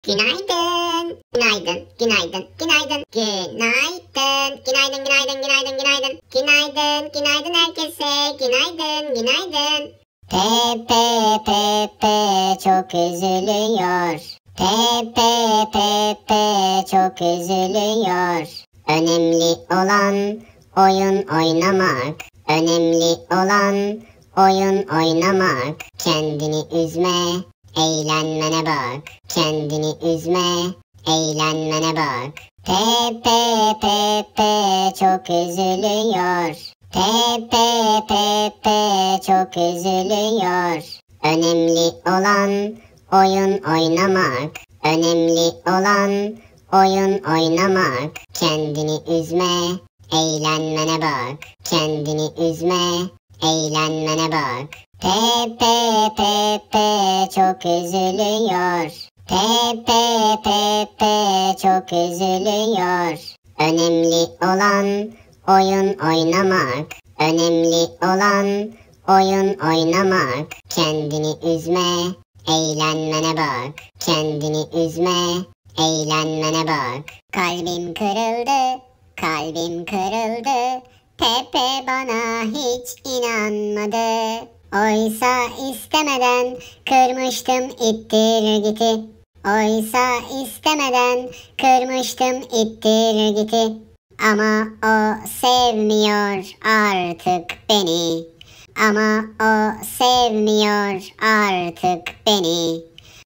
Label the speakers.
Speaker 1: Günaydın. Günaydın. Günaydın. Günaydın. Günaydın. Günaydın. Günaydın. Günaydın. Günaydın. Günaydın. Günaydın herkese. Günaydın. Günaydın. Pepe çok üzülüyor. Pepe çok üzülüyor. Önemli olan oyun oynamak. Önemli olan oyun oynamak. Kendini üzme. Eğlenmene bak, kendini üzme, eğlenmene bak. Pepe çok üzülüyor. Pepe çok üzülüyor. Önemli olan oyun oynamak. Önemli olan oyun oynamak. Kendini üzme, eğlenmene bak. Kendini üzme, eğlenmene bak. Pepe çok üzülüyor. Pepe çok üzülüyor. Önemli olan oyun oynamak. Önemli olan oyun oynamak. Kendini üzme, eğlenmene bak. Kendini üzme, eğlenmene bak. Kalbim kırıldı, kalbim kırıldı. Pepe bana hiç inanmadı. Oysa istemeden kırmıştım ittir giti. Oysa istemeden kırmıştım ittir giti. Ama o sevmiyor artık beni. Ama o sevmiyor artık beni.